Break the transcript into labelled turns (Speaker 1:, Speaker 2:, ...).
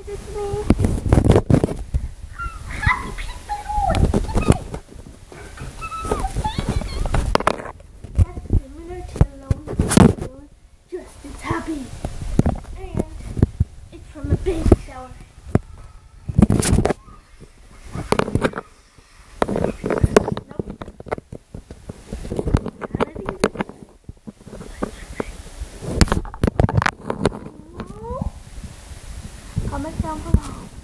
Speaker 1: It's me. Happy people. That's similar to the lone just as happy. And it's from a big shower. Comment down below.